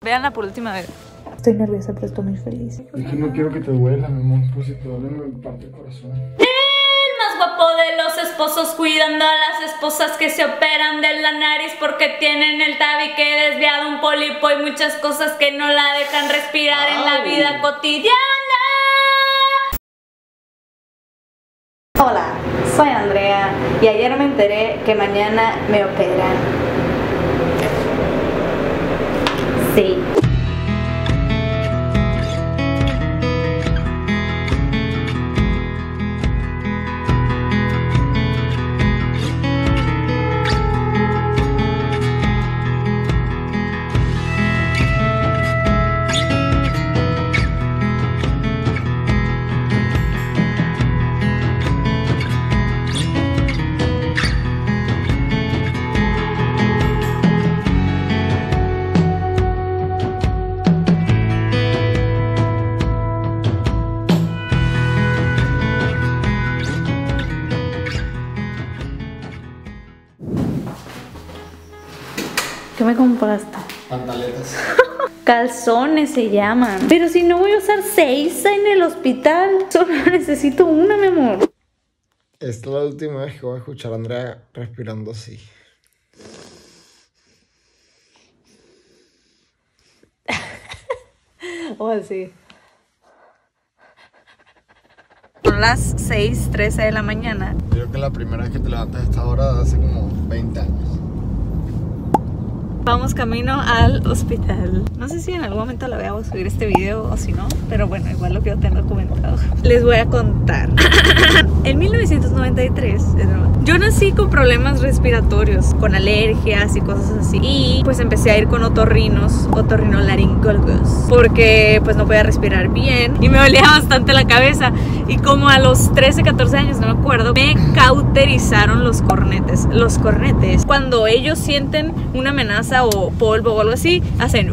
Véanla por última vez. Estoy nerviosa, pero estoy muy feliz. Es que no quiero que te duela, mi amor. Pues si te duele me parte el corazón. El más guapo de los esposos cuidando a las esposas que se operan de la nariz porque tienen el tabique desviado, un pólipo y muchas cosas que no la dejan respirar en la vida cotidiana. Hola, soy Andrea y ayer me enteré que mañana me operan. Sí. ¿Qué me compraste? Pantaletas. Calzones se llaman. Pero si no voy a usar 6 en el hospital, solo necesito una, mi amor. Esta es la última vez que voy a escuchar a Andrea respirando así. O así. Son las 6:13 de la mañana. Creo que la primera vez que te levantas a esta hora hace como 20 años. Vamos camino al hospital. No sé si en algún momento le voy a subir este video o si no, pero bueno, igual lo quiero tener documentado. Les voy a contar. En 1993, yo nací con problemas respiratorios, con alergias y cosas así. Y pues empecé a ir con otorrinolaringólogos, porque pues no podía respirar bien y me dolía bastante la cabeza. Y como a los 13, 14 años, no me acuerdo, me cauterizaron los cornetes. Los cornetes, cuando ellos sienten una amenaza o polvo o algo así, hacen...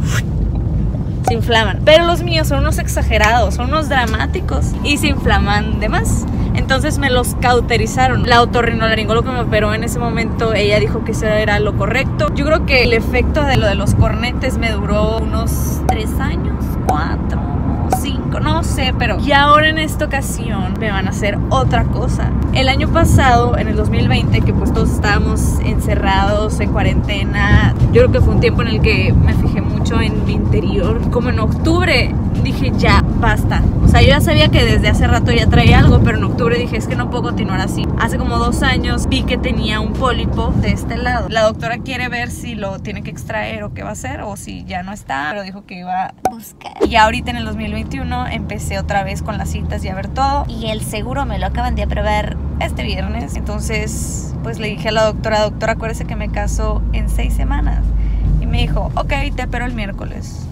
se inflaman. Pero los míos son unos exagerados, son unos dramáticos y se inflaman de más. Entonces me los cauterizaron. La otorrinolaringóloga que me operó en ese momento, ella dijo que eso era lo correcto. Yo creo que el efecto de lo de los cornetes me duró unos 3 años, 4, 5, no sé, pero... Y ahora en esta ocasión me van a hacer otra cosa. El año pasado, en el 2020, que pues todos estábamos encerrados en cuarentena, yo creo que fue un tiempo en el que me fijé mucho en mi interior. Como en octubre dije, ya, basta. O sea, yo ya sabía que desde hace rato ya traía algo, pero en octubre dije, es que no puedo continuar así. Hace como 2 años vi que tenía un pólipo de este lado. La doctora quiere ver si lo tiene que extraer o qué va a hacer, o si ya no está, pero dijo que iba a buscar. Y ahorita en el 2021 empecé otra vez con las citas y a ver todo. Y el seguro me lo acaban de aprobar este viernes. Entonces, pues le dije a la doctora, acuérdese que me caso en 6 semanas. Y me dijo, ok, te espero el miércoles.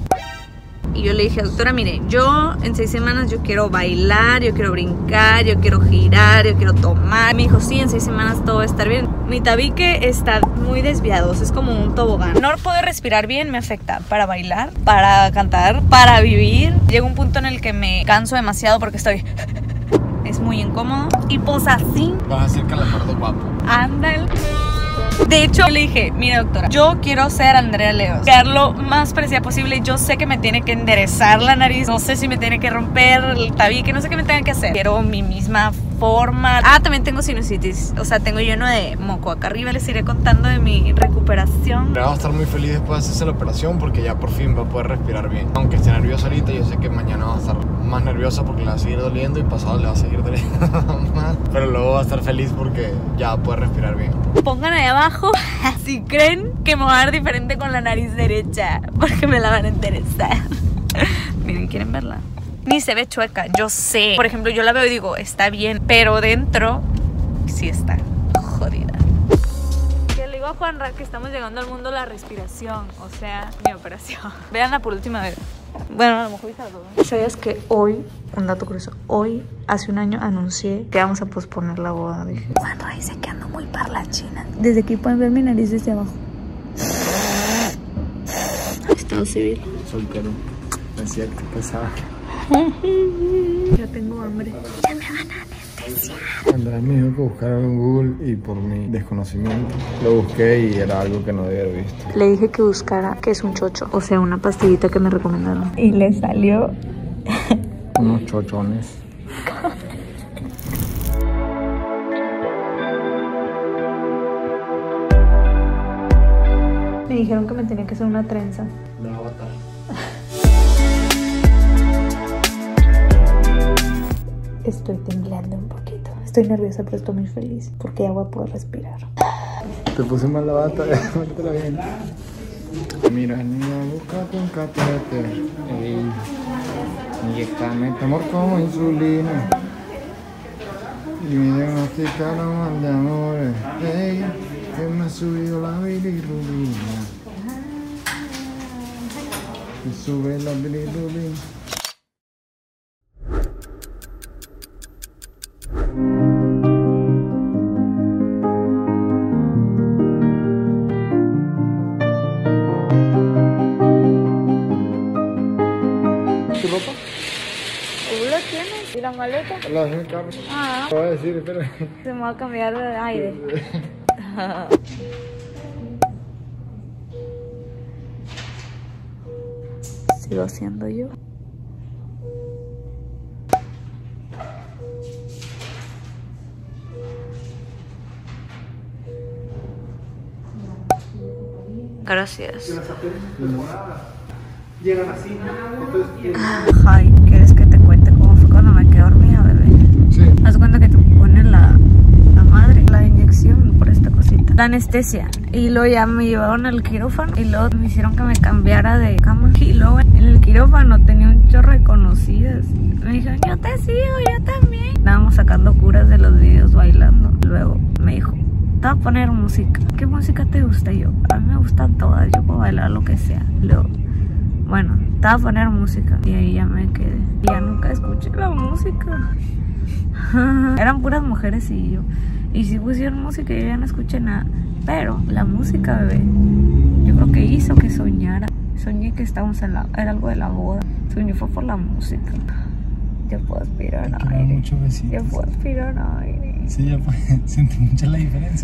Y yo le dije, doctora, mire, yo en 6 semanas yo quiero bailar, yo quiero brincar, yo quiero girar, yo quiero tomar. Me dijo, sí, en 6 semanas todo va a estar bien. Mi tabique está muy desviado, es como un tobogán. No poder respirar bien me afecta para bailar, para cantar, para vivir. Llega un punto en el que me canso demasiado porque estoy... es muy incómodo. Y pues así... Vas a ser calamardo guapo. Ándale. De hecho, le dije, mire doctora, yo quiero ser Andrea Leos, quedar lo más parecida posible. Yo sé que me tiene que enderezar la nariz, no sé si me tiene que romper el tabique, no sé qué me tenga que hacer. Quiero mi misma forma. Ah, también tengo sinusitis, o sea, tengo lleno de moco. Acá arriba les iré contando de mi recuperación. Va a estar muy feliz después de hacerse la operación porque ya por fin va a poder respirar bien. Aunque esté nerviosa ahorita, yo sé que mañana va a estar más nerviosa porque le va a seguir doliendo y pasado le va a seguir doliendo más. Pero luego va a estar feliz porque ya va a poder respirar bien. Pongan ahí abajo si creen que me va a dar diferente con la nariz derecha, porque me la van a enderezar. Miren, ¿quieren verla? Ni se ve chueca, yo sé. Por ejemplo, yo la veo y digo, está bien, pero dentro sí está jodida. Que le digo a Juanra que estamos llegando al mundo de la respiración, o sea, mi operación. Véanla por última vez. Bueno, a lo mejor hija todo. ¿Sabías que hoy, un dato curioso, hoy, hace un año, anuncié que vamos a posponer la boda? Dije, bueno, dice que ando muy parlachina. Desde aquí pueden ver mi nariz desde abajo. Estado civil. Soltero. Es cierto, pesada. Ya tengo hambre. Ya me van a Andrés me dijo que buscara en Google y por mi desconocimiento lo busqué y era algo que no debía haber visto. Le dije que buscara que es un chocho, o sea, una pastillita que me recomendaron. Y le salió Unos chochones. Me dijeron que me tenía que hacer una trenza. La avatar. Estoy temblando un poquito. Estoy nerviosa, pero estoy muy feliz porque ya voy a poder respirar. Te puse mal la bata, métela bien. Mira, niña, búscate un catéter. Ey, inyectame este amor como insulina. Y me diagnosticaron mal de amores. Ey, que me ha subido la bilirrubina. Me sube la bilirrubina. ¿Tu ropa? ¿Tú la tienes? ¿Y la maleta? La dejé en el carro. Ah, Te voy a decir, espera. se me va a cambiar de aire. Sigo haciendo yo. Gracias. Llegan así. Ay, ¿quieres que te cuente cómo fue cuando me quedé dormida, bebé? Sí. Haz cuenta que te ponen la madre, la inyección por esta cosita, la anestesia. Y luego ya me llevaron al quirófano y luego me hicieron que me cambiara de cama. Y luego en el quirófano tenía un chorro de conocidas. Me dijeron, yo te sigo, yo también. Estábamos sacando curas de los videos bailando. Luego me dijo, te voy a poner música. ¿Qué música te gusta? Y yo, a mí me gustan todas, yo puedo bailar lo que sea. Luego, bueno, te voy a poner música. Y ahí ya me quedé. Y ya nunca escuché la música. Eran puras mujeres y yo. Y si pusieron música yo ya no escuché nada. Pero la música, bebé, yo creo que hizo que soñara. Soñé que estábamos en era algo de la boda. Soñé fue por la música. Ya puedo aspirar aire. Muchos besitos. Ya puedo aspirar aire. Sí, ya pues, sentí mucha la diferencia.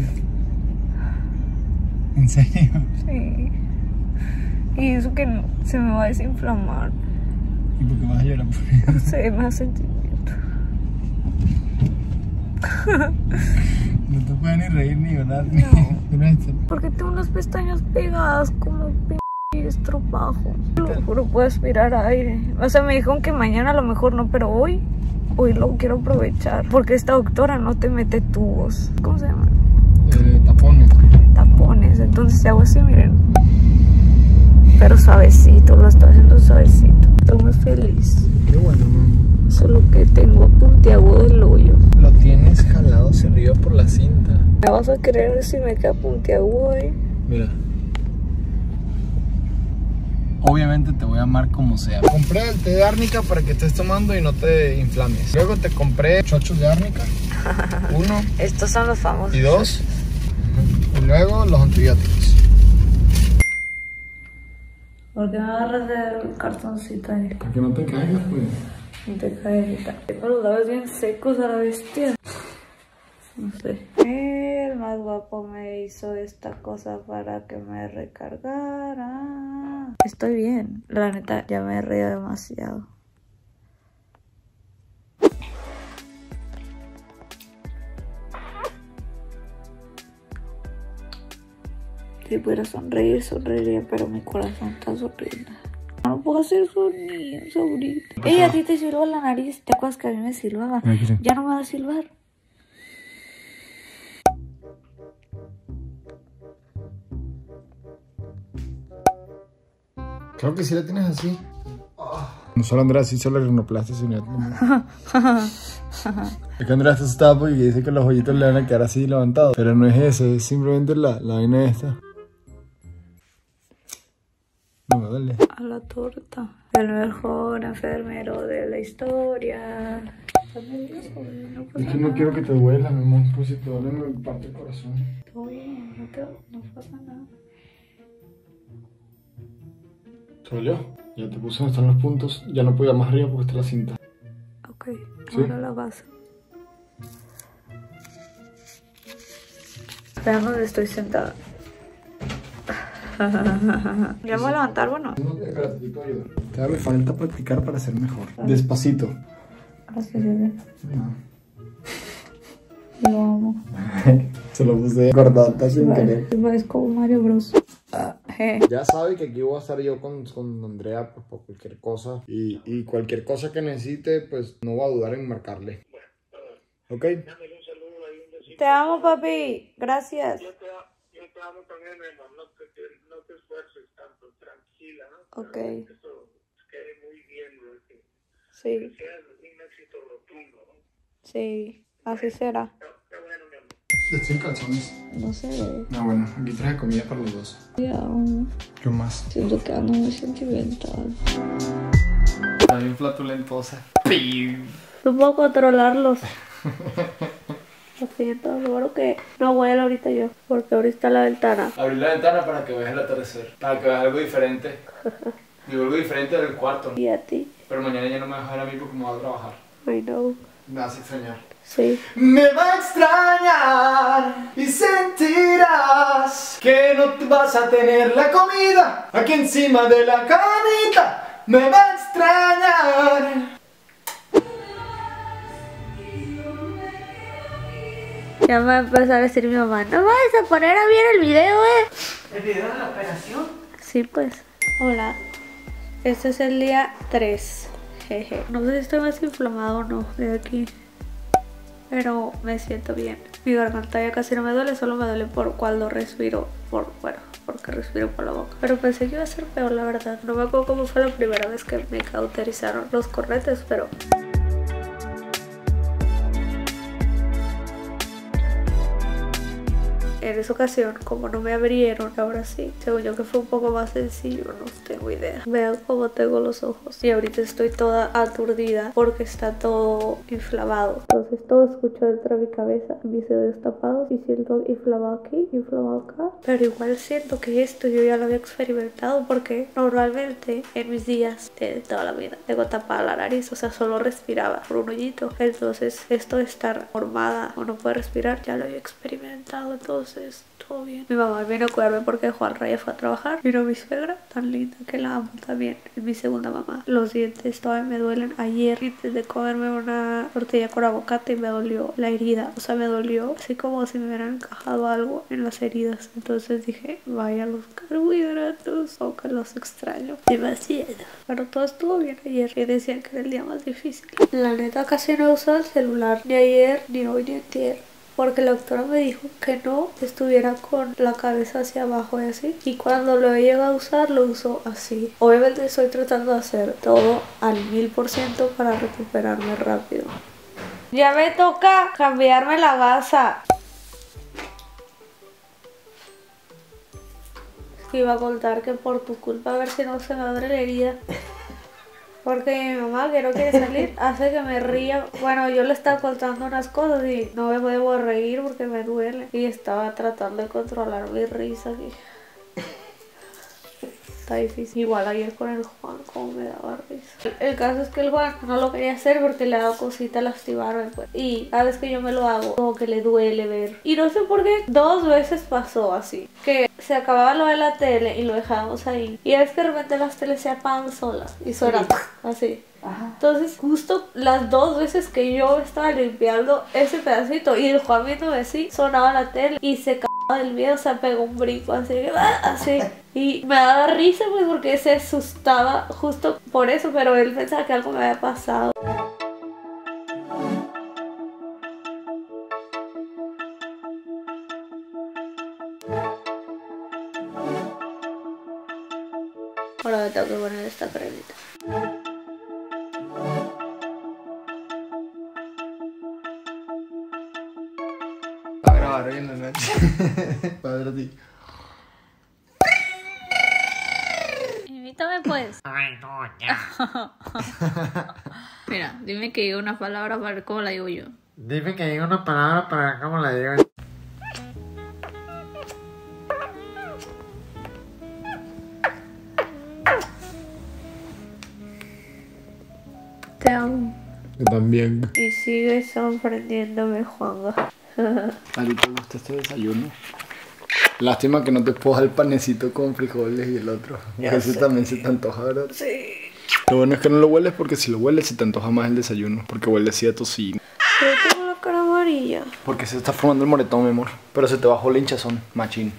¿En serio? Sí. Y eso que no, se me va a desinflamar. ¿Y por qué vas a llorar? No sé, me da sentimiento. No te puedes ni reír ni llorar. No. Ni... Porque tengo unas pestañas pegadas como estropajo. Lo puedo aspirar aire. O sea, me dijeron que mañana a lo mejor no, pero hoy lo quiero aprovechar. Porque esta doctora no te mete tubos. ¿Cómo se llama? Tapones. Tapones. Entonces si hago así, miren. Pero suavecito, lo estoy haciendo suavecito. Estoy muy feliz. Qué bueno, mamá. Solo que tengo puntiagudo el hoyo. Lo tienes jalado hacia arriba por la cinta. ¿Me vas a creer si me queda puntiagudo ahí? Mira. Obviamente te voy a amar como sea. Compré el té de árnica para que estés tomando y no te inflames. Luego te compré chochos de árnica. 1 Estos son los famosos. y 2. Y luego los antibióticos. ¿Por qué me agarras del cartoncito ahí? Para que no te caigas, pues. No te caes. Tengo los labios bien secos a la bestia. No sé. El más guapo me hizo esta cosa para que me recargara. Estoy bien. La neta, ya me he reído demasiado. Si pudiera sonreír, sonreiría, pero mi corazón está sonriendo. No puedo hacer sonidos ahorita. Ey, a ti te silba la nariz. ¿Te acuerdas que a mí me silbaba? Ya no me va a silbar. Creo que sí la tienes así. No solo Andrés hizo la rinoplastia, sino es que Andrés está asustado porque dice que los hoyitos le van a quedar así levantados. Pero no es eso, es simplemente la vaina esta. No me duele. A la torta. El mejor enfermero de la historia. Es que no quiero que te duela, mi amor, pues si te duele me parte el corazón. Todo bien, no pasa nada. ¿Te dolió? Ya te puse donde están los puntos, ya no puedo ir más arriba porque está la cinta. Ok, ¿Sí? ahora la base. Vean dónde estoy sentada. ¿Ya me voy a levantar, bueno? Espérate, te puedo ayudar. Te me falta practicar para ser mejor. Despacito. Gracias, bebé. No. Lo amo. Se lo puse acordada sin querer. Es como Mario Bros. Ya sabe que aquí voy a estar yo con Andrea pues, por cualquier cosa. Y cualquier cosa que necesite, pues no va a dudar en marcarle. ¿Ok? Te amo, papi. Gracias. Yo te amo también, mi amor. No te esfuerces tanto, tranquila, ¿no? Ok. Eso quede muy bien, ¿no? Que Sí, sea un éxito rotundo, ¿no? sí. Así será. Qué bueno, mi amor. Ya estoy en calzones. No sé, bebé. No, bueno, aquí traje comida para los dos. Te amo. ¿Qué más? Siento que ando muy sentimental. Está bien flatulentosa. No puedo controlarlos. Lo siento, seguro que no voy a ir ahorita yo, porque ahorita la ventana. Abrir la ventana para que veas el atardecer, para que veas algo diferente. Digo algo diferente del cuarto. Y a ti. Pero mañana ya no me vas a ver a mí porque me voy a trabajar. I know. Me vas a extrañar. Sí. Me va a extrañar y sentirás que no vas a tener la comida aquí encima de la camita. Me va a extrañar. Ya me va a empezar a decir mi mamá, no vayas a poner a ver el video, ¿El video de la operación? Sí, pues. Hola. Este es el día 3. Jeje. No sé si estoy más inflamado o no de aquí. Pero me siento bien. Mi garganta ya casi no me duele, solo me duele por cuando respiro. Porque respiro por la boca. Pero pensé que iba a ser peor, la verdad. No me acuerdo cómo fue la primera vez que me cauterizaron los cornetes, pero... En esa ocasión, como no me abrieron, ahora sí, según yo que fue un poco más sencillo, no tengo idea. Vean cómo tengo los ojos. Y ahorita estoy toda aturdida porque está todo inflamado. Entonces todo escucho dentro de mi cabeza, mis dedos tapados y siento inflamado aquí, inflamado acá. Pero igual siento que esto yo ya lo había experimentado porque normalmente en mis días de toda la vida tengo tapada la nariz, o sea, solo respiraba por un hoyito. Entonces esto de estar formada o no poder respirar ya lo había experimentado, entonces todo bien. Mi mamá vino a cuidarme porque Juan Raya fue a trabajar. Vino mi suegra, tan linda que la amo también. Es mi segunda mamá. Los dientes todavía me duelen. Ayer intenté comerme una tortilla con aguacate y me dolió la herida. O sea, me dolió así como si me hubieran encajado algo en las heridas. Entonces dije, vaya los carbohidratos, aunque los extraño demasiado. Pero todo estuvo bien ayer. Que decían que era el día más difícil. La neta casi no he usado el celular ni ayer, ni hoy, ni antier. Porque la doctora me dijo que no estuviera con la cabeza hacia abajo y así. Y cuando lo he llegado a usar, lo uso así. Obviamente estoy tratando de hacer todo al 1000% para recuperarme rápido. Ya me toca cambiarme la gasa. Es que iba a contar que por tu culpa, a ver si no se me abre la herida. Porque mi mamá, que no quiere salir, hace que me ría. Bueno, yo le estaba contando unas cosas y no me debo reír porque me duele. Y estaba tratando de controlar mi risa aquí. Está difícil. Igual ayer con el Juan, como me daba risa. El caso es que el Juan no lo quería hacer porque le daba cosita lastimarme, pues. Y cada vez que yo me lo hago, como que le duele ver. Y no sé por qué, 2 veces pasó así. Que se acababa lo de la tele y lo dejábamos ahí. Y es que de repente las teles se apagan solas y suenan así. Ajá. Entonces justo las 2 veces que yo estaba limpiando ese pedacito y el Juan viéndome así, sonaba la tele y se cagaba del miedo, o sea, pegó un brinco así. Y me daba risa pues porque se asustaba justo por eso, pero él pensaba que algo me había pasado. Ahora me tengo que poner esta cremita. Va a grabar hoy en la noche. Padre a ti. Invítame pues. Ay, no, ya. Mira, dime que diga una palabra para ver cómo la digo yo. Dime que diga una palabra para ver cómo la digo. Te amo. Yo también. Y sigue sorprendiéndome, Juanga. ¿A ti te gusta este desayuno? Lástima que no te puedo dar el panecito con frijoles y el otro. Ese también se te antoja, ¿verdad? Sí. Lo bueno es que no lo hueles porque si lo hueles se te antoja más el desayuno. Porque huele así a tocino. Pero tengo la cara amarilla. Porque se está formando el moretón, mi amor. Pero se te bajó la hinchazón, machín.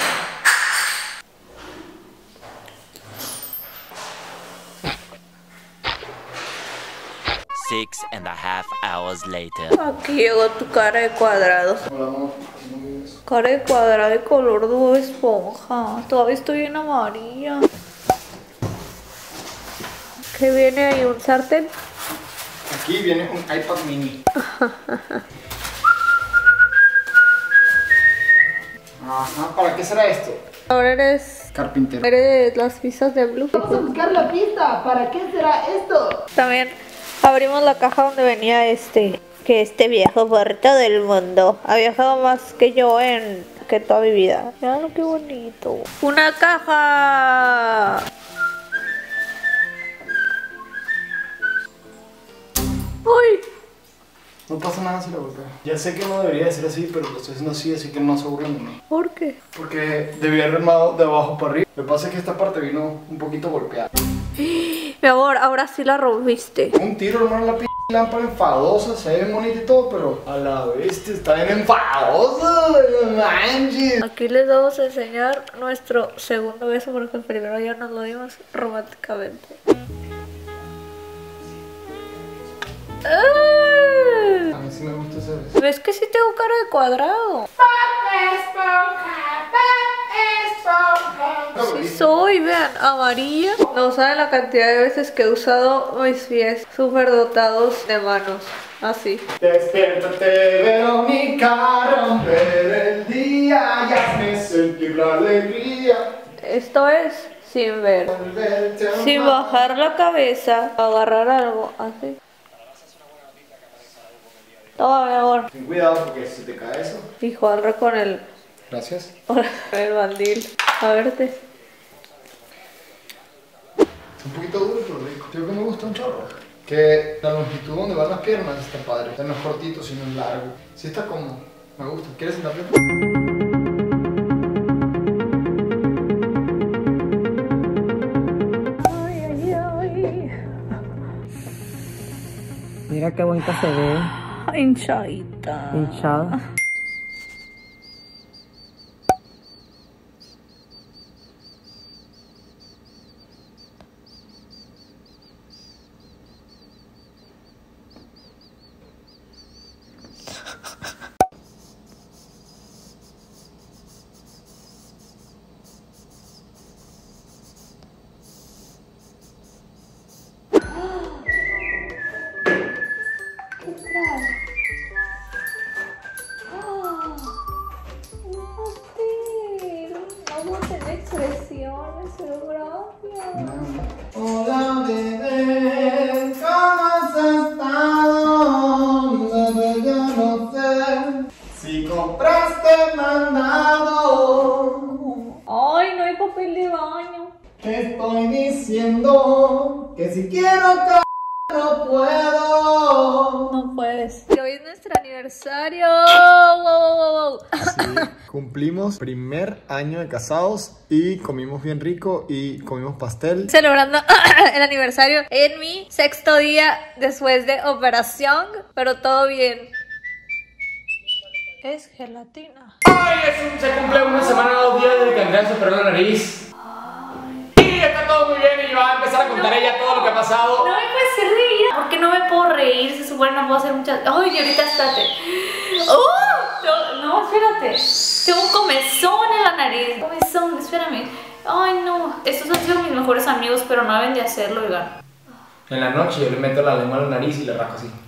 Six and a half hours later. Aquí llegó tu cara de cuadrado. Hola, amor. Cara de cuadrado de color de Bob Esponja. Todavía estoy bien amarilla. ¿Qué viene ahí? ¿Un sartén? Aquí viene un iPad mini. Ajá, ¿para qué será esto? Ahora eres... Carpintero. Eres las pizzas de Blue. Vamos a buscar la pista. ¿Para qué será esto? También abrimos la caja donde venía que este viejo por todo el mundo ha viajado más que yo que toda mi vida. Mirá qué bonito. ¡Una caja! ¡Uy! No pasa nada si la golpeo. Ya sé que no debería de ser así, pero lo estoy haciendo así que no se burlen de mí. ¿Por qué? Porque debí haber armado de abajo para arriba. Lo que pasa es que esta parte vino un poquito golpeada. Mi amor, ahora sí la rompiste. Un tiro, hermano, la p*** lámpara enfadosa, se ve bien bonita y todo, pero a la vez está bien enfadosa, no manches. Aquí les vamos a enseñar nuestro segundo beso porque el primero ya nos lo dimos románticamente. A mí sí me gusta ese beso. ¿Ves que sí tengo cara de cuadrado? Sí soy, vean, amarilla. No saben la cantidad de veces que he usado mis pies súper dotados de manos. Así. Despiértate, Verónica, romper el día y hazme sentir la alegría. Esto es sin ver, sin bajar la cabeza, agarrar algo, así. Toma, mi amor. Ten cuidado porque si te cae eso. Y jugarlo con el Gracias. mandil. A verte. Es un poquito duro, pero rico. Digo que me gusta un chorro. Que la longitud donde van las piernas está padre. No es cortito, sino es largo. Sí está cómodo. Me gusta. ¿Quieres sentarte? Mira qué bonita se ve. Hinchadita. Hinchada. Expresiones, gracias. Hola bebé, ¿cómo has estado? Bebé, yo no sé si compraste mandado. Ay, no hay papel de baño. Te estoy diciendo que si quiero no puedo. No puedes. Que hoy es nuestro aniversario. Wow. Sí, cumplimos primer año de casados y comimos bien rico y comimos pastel. Celebrando el aniversario en mi 6º día después de operación, pero todo bien. Es gelatina. ¡Ay! Se cumple una semana, 2 días desde que Andrea se operó la nariz. Y está todo muy bien y va a empezar a contar ella todo lo que ha pasado. No me puedes hacer reír. ¿Por qué no me puedo reír? Se supone que no puedo hacer muchas. Ay, y ahorita estate. No, espérate. Tengo un comezón en la nariz. Comezón, espérame. Ay, no. Estos han sido mis mejores amigos, pero no deben de hacerlo, oigan. En la noche yo le meto la lengua a la nariz y le rasco así.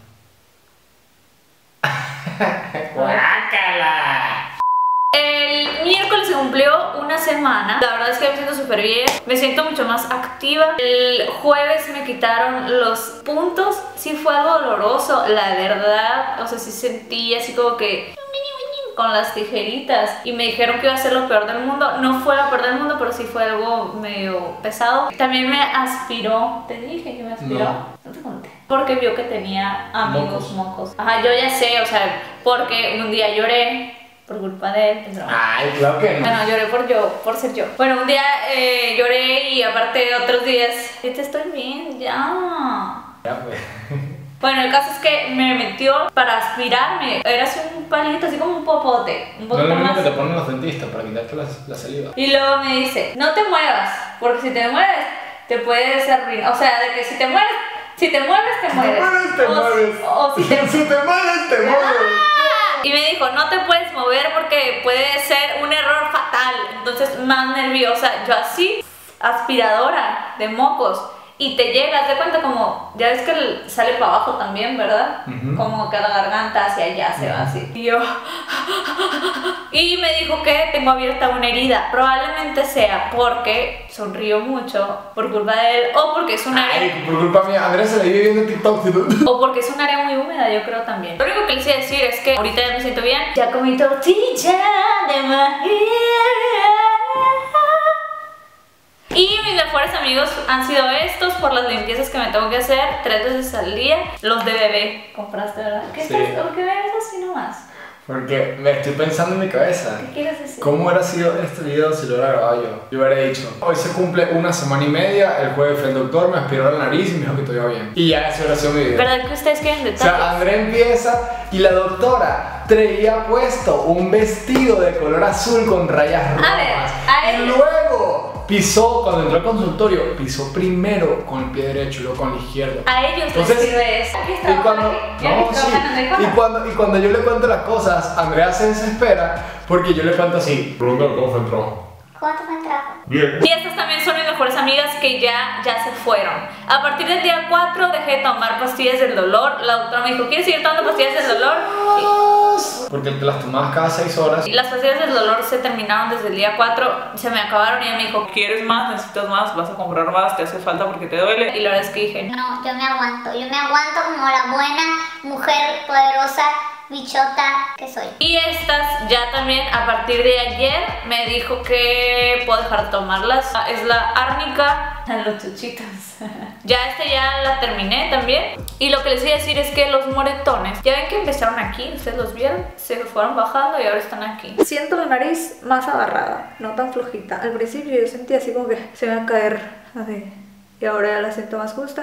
¡Guácala! El miércoles se cumplió una semana. La verdad es que me siento súper bien. Me siento mucho más activa. El jueves me quitaron los puntos. Sí fue algo doloroso, la verdad. O sea, sí sentí así como que con las tijeritas y me dijeron que iba a ser lo peor del mundo. No fue lo peor del mundo, pero sí fue algo medio pesado. También me aspiró. ¿Te dije que me aspiró? No te conté. Porque vio que tenía amigos mocos. Ajá, yo ya sé, o sea, porque un día lloré por culpa de él. Pero... Ay, claro que no. Bueno, lloré por ser yo. Bueno, un día lloré y aparte otros días, te estoy bien, ya. Ya fue. Bueno, el caso es que me metió para aspirarme. Era así un palito, así como un popote. Un poquito No es lo mismo más. que te ponen los dentistas para quitarte la saliva. Y luego me dice, no te muevas, porque si te mueves, te puedes arruinar. O sea, de que si te mueves, te mueves. te mueves. O si te... Si te mueves, te mueves. Y me dijo, no te puedes mover porque puede ser un error fatal. Entonces, más nerviosa. Yo así, aspiradora de mocos. Y te llegas, de cuenta como, ya ves que sale para abajo también, ¿verdad? Como que la garganta hacia allá se va así. Y yo... Y me dijo que tengo abierta una herida. Probablemente sea porque sonrío mucho por culpa de él. O porque es un área... Ay, por culpa mía, Andrés se le vive viendo TikTok. O porque es un área muy húmeda, yo creo también. Lo único que les iba a decir es que ahorita ya me siento bien. Ya comí tortilla de maíz. Y mis mejores amigos han sido estos por las limpiezas que me tengo que hacer 3 veces al día. Los de bebé compraste, ¿verdad? ¿Qué Sí. ¿Por qué ves así nomás? Porque me estoy pensando en mi cabeza. ¿Qué quieres decir? ¿Cómo hubiera sido este video si lo hubiera grabado yo? Yo hubiera dicho, hoy se cumple 1 semana y media, el jueves fue el doctor, me aspiró la nariz y me dijo que todo iba bien. Y ya ese hubiera sido mi video. ¿Verdad que ustedes quieren O detalles? sea, André empieza y la doctora traía puesto un vestido de color azul con rayas rojas. A ver, a y él- luego pisó, cuando entró al consultorio, pisó primero con el pie derecho y luego con el izquierdo. A ellos Entonces, les sirve eso. Aquí está, Y cuando, aquí. Ya no, que sí, trabajan en el y cuando yo le cuento las cosas, Andrea se desespera porque yo le cuento así. Pregúntame cómo fue el trabajo. ¿Cuánto fue el trabajo? Bien. Y estas también son mis mejores amigas que ya se fueron. A partir del día 4 dejé de tomar pastillas del dolor. La doctora me dijo, ¿quieres seguir tomando pastillas del dolor? Porque te las tomabas cada 6 horas. Y las pastillas del dolor se terminaron desde el día 4, se me acabaron y ella me dijo, ¿quieres más? ¿Necesitas más? ¿Vas a comprar más? ¿Te hace falta porque te duele? Y la verdad es que dije, No, yo me aguanto como la buena mujer poderosa, bichota que soy. y estas ya también a partir de ayer me dijo que puedo dejar de tomarlas. Es la árnica, los chuchitos. Ya ya la terminé también. Y lo que les iba a decir es que los moretones, ya ven que empezaron aquí, ustedes los vieron, se fueron bajando y ahora están aquí. Siento la nariz más agarrada, no tan flojita. Al principio yo sentí así como que se me va a caer así. Y ahora ya la siento más justa.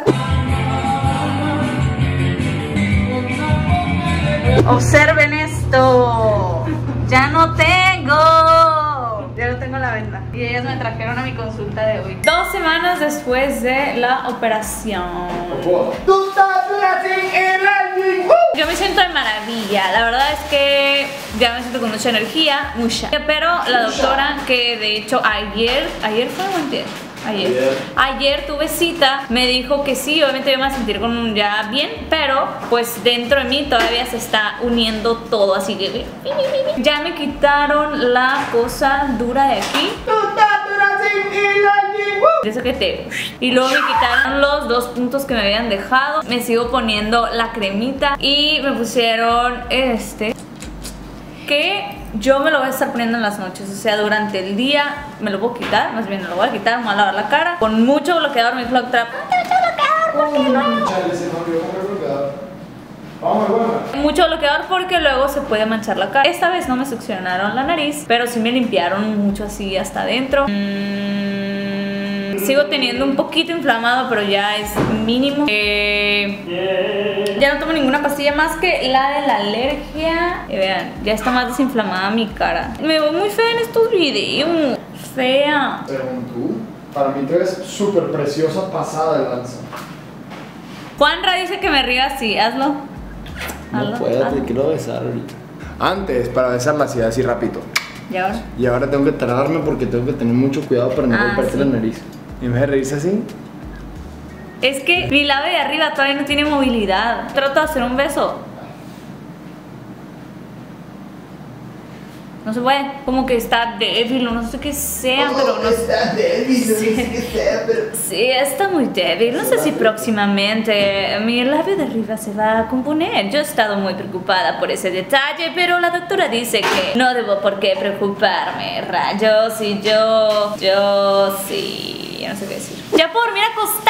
Observen esto. Ya no tengo la venda. Y ellas me trajeron a mi consulta de hoy. 2 semanas después de la operación. Tú estás así en la Yo me siento de maravilla. La verdad es que ya me siento con mucha energía. Mucha. Pero la doctora, que de hecho ayer fue o antier? Ayer tuve cita, me dijo que sí, obviamente yo me voy a sentir con ya bien, pero pues dentro de mí todavía se está uniendo todo, así que ya me quitaron la cosa dura de aquí. De eso que te... Y luego me quitaron los 2 puntos que me habían dejado. Me sigo poniendo la cremita y me pusieron que yo me lo voy a estar poniendo en las noches, o sea, durante el día me lo puedo quitar, más bien me lo voy a quitar, me voy a lavar la cara con mucho bloqueador, mi Vlog Trap. Mucho bloqueador porque luego se puede manchar la cara. Esta vez no me succionaron la nariz, pero sí me limpiaron mucho así hasta adentro. Sigo teniendo un poquito inflamado, pero ya es mínimo. Ya no tomo ninguna pastilla más que la de la alergia. Y vean, ya está más desinflamada mi cara. Me veo muy fea en estos videos. Fea. Según tú, para mí te ves súper preciosa, pasada de lanza. Juanra dice que me ría así. Hazlo. No puedo, te quiero besar ahorita. Antes, para besarla, así rápido. ¿Y ahora? Y ahora tengo que tragarme porque tengo que tener mucho cuidado para no romperte sí. la nariz. Y en vez de reírse así, Es que mi labio de arriba todavía no tiene movilidad. Trato de hacer un beso. No se puede, como que está débil o no sé qué sea, pero no está débil, no sé qué sea, pero... Sí, está muy débil. No sé si próximamente mi labio de arriba se va a componer. Yo he estado muy preocupada por ese detalle, pero la doctora dice que no debo por qué preocuparme. Rayos, y yo sí, yo no sé qué decir. Ya por dormir acostada.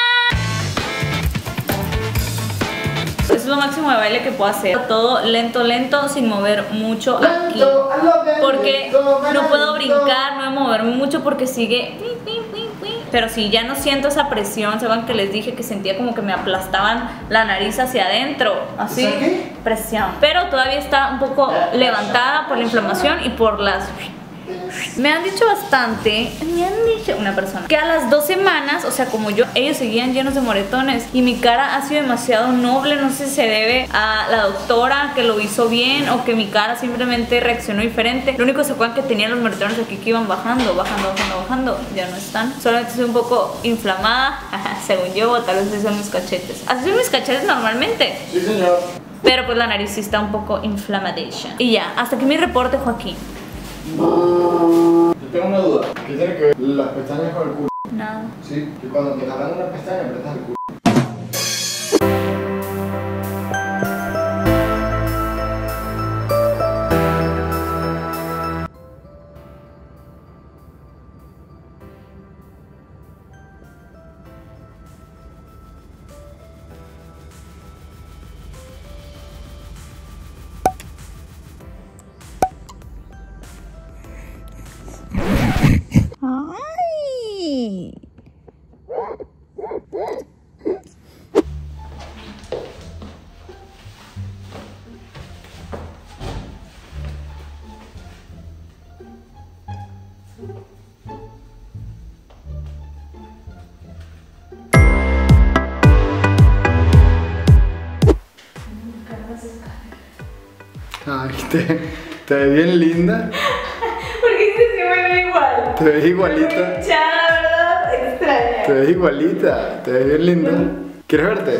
Es lo máximo de baile que puedo hacer. Todo lento, lento, sin mover mucho aquí. Porque no puedo brincar, no voy a moverme mucho porque sigue. Pero si ya no siento esa presión, saben que les dije que sentía como que me aplastaban la nariz hacia adentro. Así, presión. Pero todavía está un poco levantada por la inflamación y por las... Me han dicho bastante, una persona, que a las 2 semanas, o sea, como yo, ellos seguían llenos de moretones y mi cara ha sido demasiado noble. No sé si se debe a la doctora que lo hizo bien o que mi cara simplemente reaccionó diferente. Lo único que se acuerdan que tenía los moretones aquí que iban bajando, ya no están. Solamente estoy un poco inflamada, según yo, o tal vez así son mis cachetes. Así son mis cachetes normalmente. Sí, señor. Pero pues la nariz sí está un poco inflamadation. Y ya, hasta aquí mi reporte, Joaquín. Yo tengo una duda. ¿Qué tiene que ver las pestañas con el culo? Nada. Sí, que cuando te jalan una pestaña apretas el culo. Ay, te ves bien linda. Porque se me ve igual. Te ves igualita. La verdad, extraña. Te ves igualita. Te ves bien linda. ¿Quieres verte?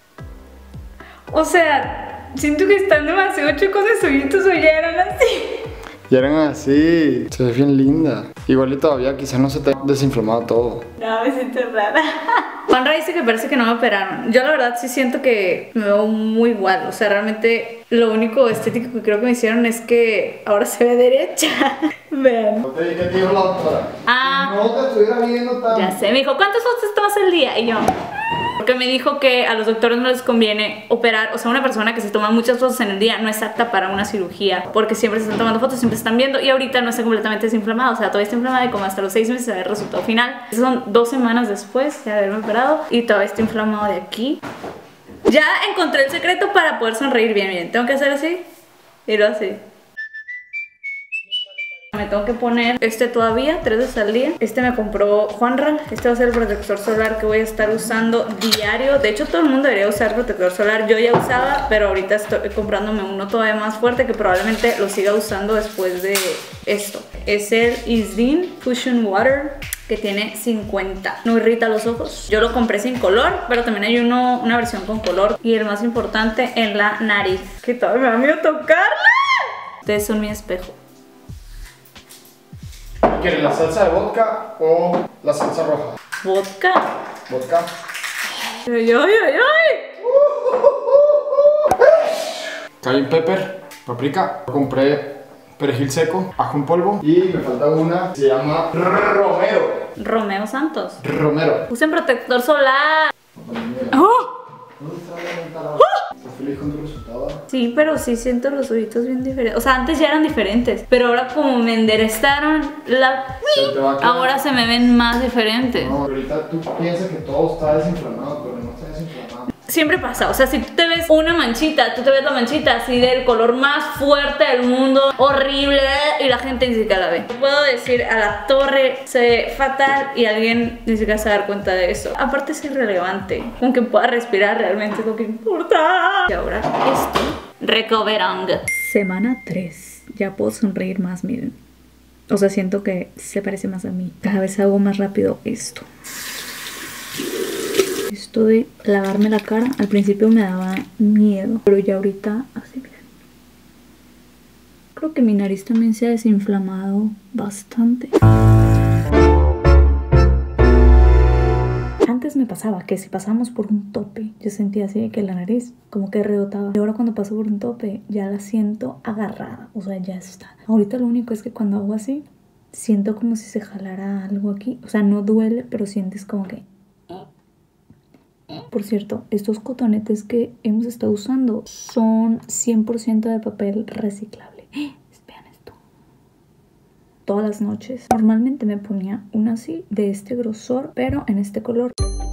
O sea, siento que están demasiado chicos de ojitos o ya eran así. Ya eran así. Te ves bien linda. Igual y todavía quizás no se te ha desinflamado todo. No, me siento rara. Juanra dice que parece que no me operaron. Yo la verdad sí siento que me veo muy igual. O sea, realmente lo único estético que creo que me hicieron es que ahora se ve derecha. Vean. No te dije que dijo la doctora. Ah. No te estuviera viendo tan... Ya sé, me dijo, ¿cuántas fotos tomas al día? Y yo... Porque me dijo que a los doctores no les conviene operar. O sea, una persona que se toma muchas fotos en el día no es apta para una cirugía, porque siempre se están tomando fotos, siempre se están viendo. Y ahorita no está completamente desinflamada. O sea, todavía está inflamada y como hasta los 6 meses a ver el resultado final. Son 2 semanas después de haberme operado y todavía está inflamado de aquí. Ya encontré el secreto para poder sonreír bien, bien. Tengo que hacer así y lo así. Me tengo que poner este todavía 3 veces al día. Este me compró Juanra. Este va a ser el protector solar que voy a estar usando diario. De hecho, todo el mundo debería usar protector solar. Yo ya usaba, pero ahorita estoy comprándome uno todavía más fuerte que probablemente lo siga usando después de esto. Es el Isdin Fusion Water, que tiene 50. No irrita los ojos. Yo lo compré sin color, pero también hay una versión con color. Y el más importante, en la nariz, que todavía me da miedo tocarla. Ustedes son mi espejo. ¿Quieres la salsa de vodka o la salsa roja? Vodka. ¿Vodka? ¡Ay, ay, ay, ay! Cayenne pepper, paprika. Compré perejil seco, ajo en polvo. Y me falta una que se llama romero. Romeo Santos. Romero. Usen protector solar. ¡Oh! ¿Dónde está la ¿Estás feliz con tu resultado? Sí, pero sí siento los ojitos bien diferentes. O sea, antes ya eran diferentes, pero ahora como me enderezaron ahora se me ven más diferentes. No, ahorita tú piensas que todo está desinflamado, pero no está desinflamado. Siempre pasa, o sea, si tú te ves una manchita, tú te ves la manchita así del color más fuerte del mundo, horrible, y la gente ni siquiera la ve. Puedo decir a la torre, se ve fatal y alguien ni siquiera se va a dar cuenta de eso. Aparte es irrelevante, aunque pueda respirar realmente es lo que importa. Y ahora esto, recoverang. Semana 3, ya puedo sonreír más, miren. O sea, siento que se parece más a mí. Cada vez hago más rápido esto. Esto de lavarme la cara, al principio me daba miedo, pero ya ahorita así, miren. Creo que mi nariz también se ha desinflamado bastante. Antes me pasaba que si pasamos por un tope, yo sentía así que la nariz como que rebotaba. Y ahora cuando paso por un tope, ya la siento agarrada. O sea, ya está. Ahorita lo único es que cuando hago así, siento como si se jalara algo aquí. O sea, no duele, pero sientes como que... Por cierto, estos cotonetes que hemos estado usando son 100% de papel reciclable. Vean esto. Todas las noches. Normalmente me ponía una así, de este grosor, pero en este color.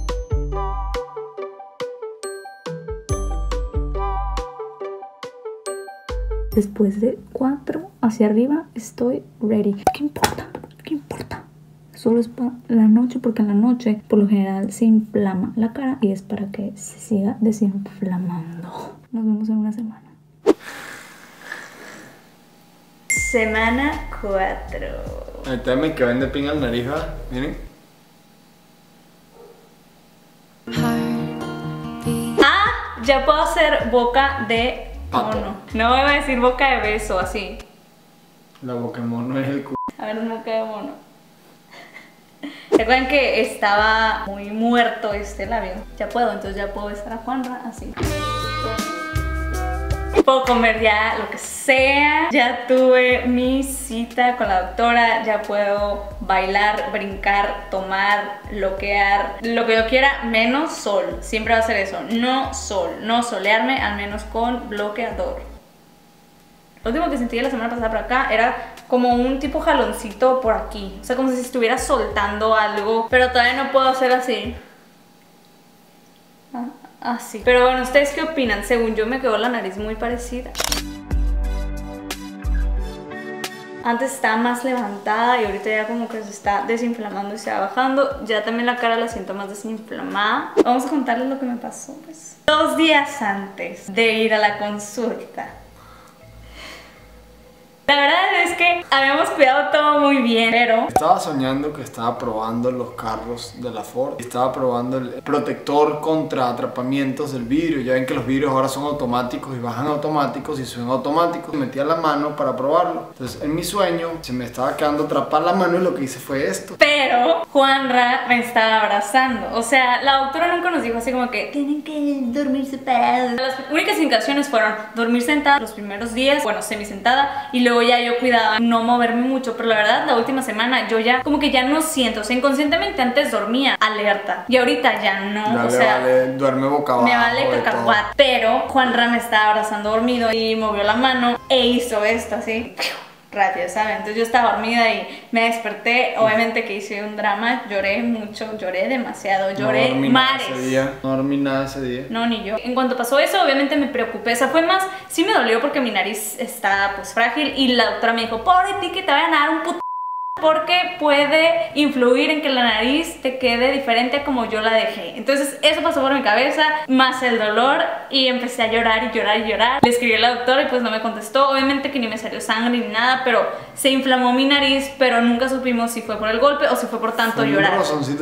Después de 4 hacia arriba estoy ready. ¿Qué importa? ¿Qué importa? Solo es para la noche, porque en la noche por lo general se inflama la cara y es para que se siga desinflamando. Nos vemos en una semana. Semana 4. Ahorita me que vende pinga al nariz, ¿va? Miren. Ah, ya puedo hacer boca de mono. No voy a decir boca de beso, así. La boca de mono es el A ver, boca de mono. Recuerden que estaba muy muerto este labio. Ya puedo, entonces ya puedo besar a Juanra así. Puedo comer ya lo que sea. Ya tuve mi cita con la doctora. Ya puedo bailar, brincar, tomar, loquear, lo que yo quiera, menos sol. Siempre va a ser eso. No sol, no solearme, al menos con bloqueador. Lo último que sentí la semana pasada por acá era como un tipo jaloncito por aquí. O sea, como si estuviera soltando algo. Pero todavía no puedo hacer así. Así. Pero bueno, ¿ustedes qué opinan? Según yo me quedó la nariz muy parecida. Antes estaba más levantada y ahorita ya como que se está desinflamando y se va bajando. Ya también la cara la siento más desinflamada. Vamos a contarles lo que me pasó, pues. 2 días antes de ir a la consulta. La verdad es que habíamos cuidado todo muy bien, pero... Estaba soñando que estaba probando los carros de la Ford. Estaba probando el protector contra atrapamientos del vidrio. Ya ven que los vidrios ahora son automáticos y bajan automáticos y suben automáticos. Metía la mano para probarlo. Entonces en mi sueño se me estaba quedando atrapada la mano y lo que hice fue esto. Pero Juanra me estaba abrazando. O sea, la doctora nunca nos dijo así como que tienen que dormir separados. Las únicas indicaciones fueron dormir sentada los primeros días, bueno, semisentada, y luego ya yo cuidaba no moverme mucho. Pero la verdad, la última semana yo ya como que ya no siento. O sea, inconscientemente antes dormía alerta y ahorita ya no. Ya o sea, duerme boca abajo. me vale cacahuate. Pero Juanra me estaba abrazando dormido y movió la mano e hizo esto así. Rápido, ¿saben? Entonces yo estaba dormida y me desperté. Obviamente que hice un drama, lloré mucho, lloré demasiado, lloré mares. No dormí nada ese día. No, ni yo. En cuanto pasó eso, obviamente me preocupé. O sea, fue más, sí me dolió porque mi nariz está pues frágil y la doctora me dijo, pobre ti que te vayan a dar un puto, porque puede influir en que la nariz te quede diferente a como yo la dejé. Entonces eso pasó por mi cabeza, más el dolor, y empecé a llorar y llorar y llorar. Le escribí a la doctora y pues no me contestó. Obviamente que ni me salió sangre ni nada, pero se inflamó mi nariz, pero nunca supimos si fue por el golpe o si fue por tanto llorar.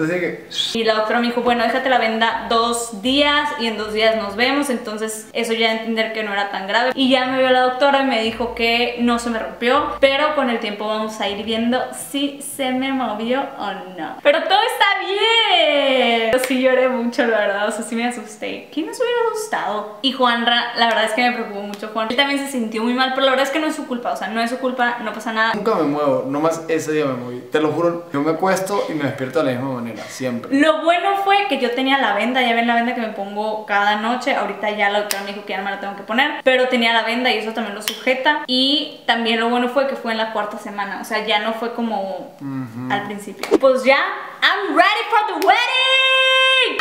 Y la doctora me dijo, bueno, déjate la venda 2 días y en 2 días nos vemos. Entonces eso ya entender que no era tan grave. Y ya me vio la doctora y me dijo que no se me rompió, pero con el tiempo vamos a ir viendo si se me movió o no. Pero todo está bien. Yo sí lloré mucho, la verdad. O sea, sí me asusté. ¿Quién nos hubiera asustado? Y Juanra, la verdad es que me preocupó mucho Juan. Él también se sintió muy mal, pero la verdad es que no es su culpa. O sea, no es su culpa, no pasa nada. Nunca me muevo, nomás ese día me moví. Te lo juro, yo me acuesto y me despierto de la misma manera, siempre. Lo bueno fue que yo tenía la venda. Ya ven la venda que me pongo cada noche. Ahorita ya la doctora me dijo que ya no me la tengo que poner, pero tenía la venda y eso también lo sujeta. Y también lo bueno fue que fue en la 4ª semana. O sea, ya no fue como al principio. Pues ya, I'm ready for the wedding.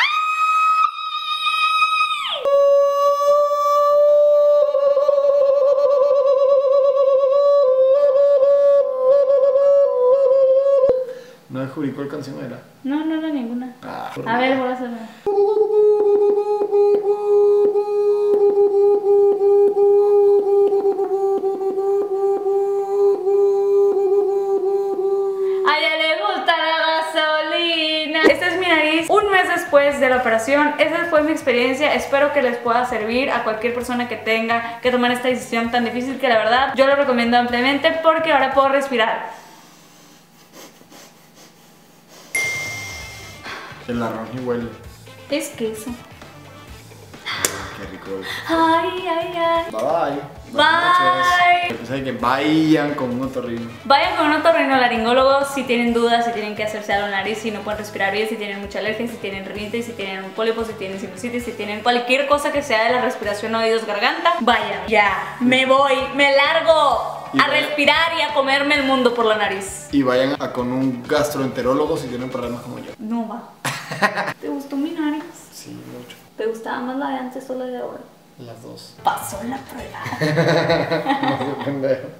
¿No descubrí cuál canción era? No, no era ninguna. A ver, voy a hacerla. A ella le gusta la gasolina. Esta es mi nariz un mes después de la operación colación. Esa fue mi experiencia, espero que les pueda servir a cualquier persona que tenga que tomar esta decisión tan difícil, que la verdad yo lo recomiendo ampliamente porque ahora puedo respirar. El arroz ni huele. Es queso. Qué rico. Ay, ay, ay. Bye bye. Bye. Recuerden que vayan con un otorrino. Vayan con un otorrinolaringólogo si tienen dudas, si tienen que hacerse a la nariz, si no pueden respirar bien, si tienen mucha alergia, si tienen rinitis, si tienen un pólipo, si tienen sinusitis, si tienen cualquier cosa que sea de la respiración, oídos, garganta. Vayan. Ya, me voy, me largo a respirar y a comerme el mundo por la nariz. Y vayan con un gastroenterólogo si tienen problemas como yo. No va. ¿Te gustó mi nariz? Sí, mucho. ¿Te gustaba más la de antes o la de ahora? Las dos. Pasó la prueba. No sé, pendejo.